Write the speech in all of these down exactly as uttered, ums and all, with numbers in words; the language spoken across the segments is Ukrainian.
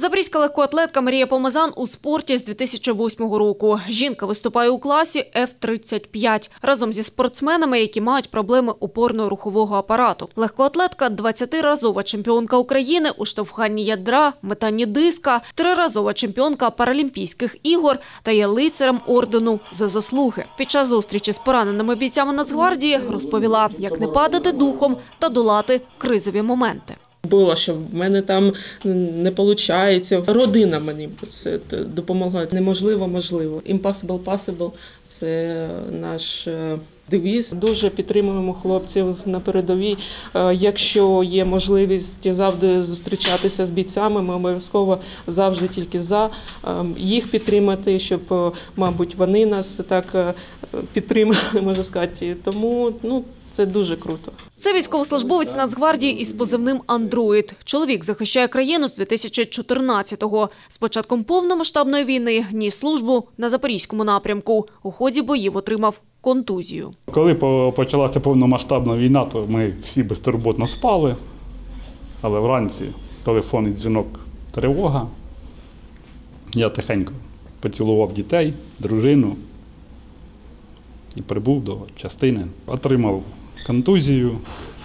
Запорізька легкоатлетка Марія Помазан у спорті з дві тисячі восьмого року. Жінка виступає у класі еф тридцять п'ять разом зі спортсменами, які мають проблеми опорно-рухового апарату. Легкоатлетка – двадцятиразова чемпіонка України у штовханні ядра, метанні диска, триразова чемпіонка Паралімпійських ігор та є лицарем ордену за заслуги. Під час зустрічі з пораненими бійцями Нацгвардії розповіла, як не падати духом та долати кризові моменти. Було, що в мене там не виходить. Родина мені це допомогла. Неможливо, можливо. Impossible, possible – це наш девіз. Дуже підтримуємо хлопців на передовій. Якщо є можливість завжди зустрічатися з бійцями, ми обов'язково завжди тільки за їх підтримати, щоб, мабуть, вони нас так підтримали, можна сказати. Тому, ну, це дуже круто. Це військовослужбовець Нацгвардії із позивним «Андроїд». Чоловік захищає країну з дві тисячі чотирнадцятого. З початком повномасштабної війни ніс службу на Запорізькому напрямку. У ході боїв отримав контузію. Коли почалася повномасштабна війна, то ми всі безтурботно спали. Але вранці телефонний дзвінок, тривога. Я тихенько поцілував дітей, дружину і прибув до частини. Отримав контузію,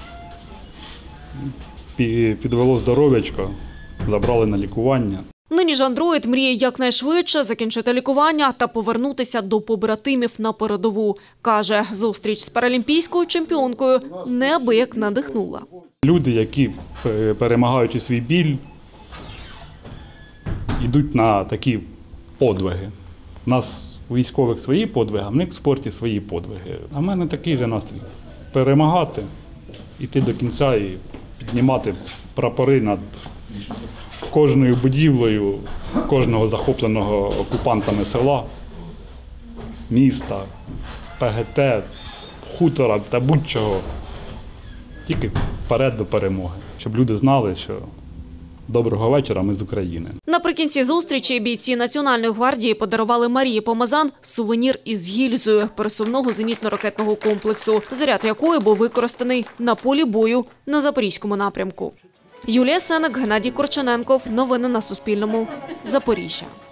підвело здоров'ячко, забрали на лікування. Нині ж «Андроїд» мріє якнайшвидше закінчити лікування та повернутися до побратимів на передову. Каже, зустріч з паралімпійською чемпіонкою неабияк надихнула. Люди, які, перемагаючи свій біль, йдуть на такі подвиги. У нас у військових свої подвиги, а в них в спорті свої подвиги. А в мене такий же настрій – перемагати, йти до кінця і піднімати прапори над кожною будівлею, кожного захопленого окупантами села, міста, пе ге те, хутора та будь-чого. Тільки вперед до перемоги, щоб люди знали, що доброго вечора, ми з України. Наприкінці зустрічі бійці Національної гвардії подарували Марії Помазан сувенір із гільзою пересувного зенітно-ракетного комплексу, заряд якої був використаний на полі бою на Запорізькому напрямку. Юлія Сенек, Геннадій Корчененков. Новини на Суспільному. Запоріжжя.